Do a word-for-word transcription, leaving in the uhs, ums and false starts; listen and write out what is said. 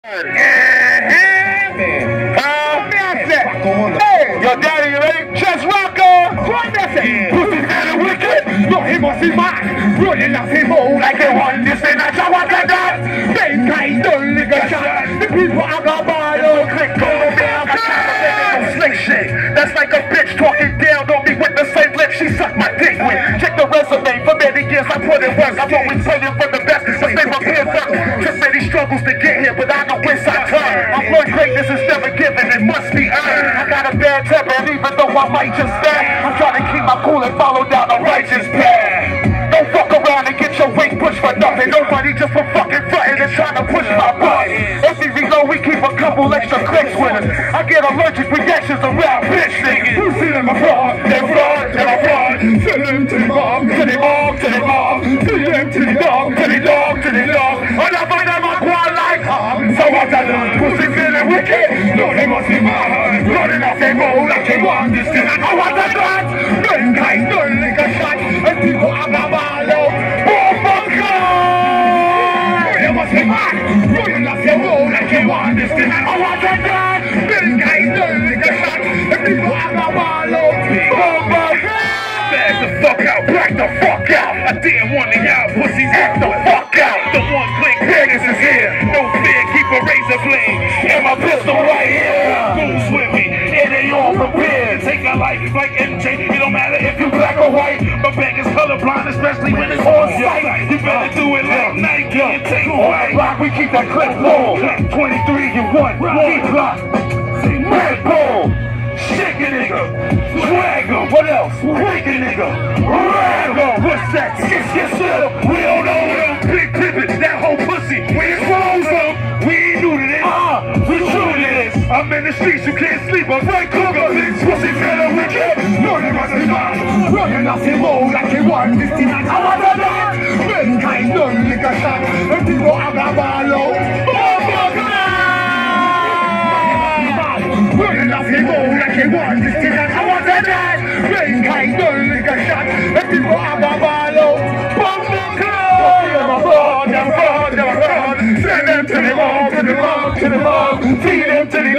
Hey, yo, daddy, you ready? Chest rocker! Join us! Pussy kinda wicked! No, he must be mine! Running off him all like a one, this ain't a what I got! They kind don't lick a shot! The people I got by, don't click on me, I'm a shot! Slick shit! That's like a bitch talking down on me with the same lips she sucked my dick with! Check the resume, for many years I put in work, I'm always playing for the best, but they were here up. Took many struggles to get here, but I know whence I turn. I've learned greatness is never given, it must be earned. I got a bad temper, and even though I might just stand, I'm trying to keep my cool and follow down the righteous path. Don't fuck around and get your weight pushed for nothing. Nobody just for fucking frontin' and trying to push my button. If we reload, we keep a couple extra clicks with us. I get allergic reactions around bitch niggas. You see them abroad, they're fraud, they're fraud. Send them to the mob, to the mob, to the mob. Send them to the dog, to the dog, to the dog. And I find them on quad like hard. So what I done, pussy feeling wicked. No, they must be mad. Running off their road like they want this thing. I know what I done. Men kind don't lick a shot. And people are my mallow. Bumbaclot! They must be mad. Running off their road like they want this thing. I know what I done. Men kind don't lick a shot. And people are my mallow. Bumbaclot! Back the fuck out, black the fuck out. I didn't want to y'all pussies act the fuck out. The one click Vegas is here. No fear, keep a razor blade. And my pistol right here. Moves with me, and they all prepared. Take a life like M J. It don't matter if you black or white. My back is colorblind, especially when it's on sight. You better do it like Nike and take away. Rock, we keep that clip full. twenty-three and one. Keep locked. Red Bull. Shake a nigga, swagger, what else? Wake a nigga, ragger, what's that? Shit, shit, shit, we don't know them. Big pippin', that whole pussy, we exposed them. We ain't new to this, uh, we true to this. I'm in the streets, you can't sleep, I'm right cooker. Pussy feeling wicked, no, they must be mine. Running off the road like they want this thing, I want to die. Men kind don't lick a shot, and people have a ballo. Running off the road like they want this thing, I want to die. Men kind don't lick a shot, and people have a ballo. Bumbaclot! They're a fraud, they're a fraud, they're a fraud. Send them to the mob, to the mob, to the mob. Feed them to the